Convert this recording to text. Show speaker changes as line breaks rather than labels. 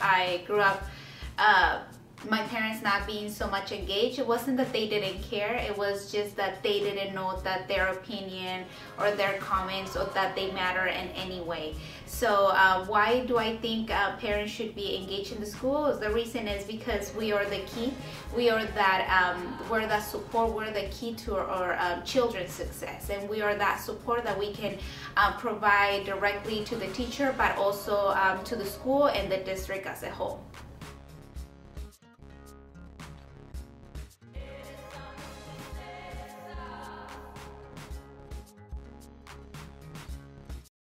I grew up, my parents not being so much engaged, it wasn't that they didn't care, it was just that they didn't know that their opinion or their comments or that they matter in any way. So why do I think parents should be engaged in the schools? The reason is because we are the key. We are that, we're that support, we're the key to our children's success, and we are that support that we can provide directly to the teacher, but also to the school and the district as a whole.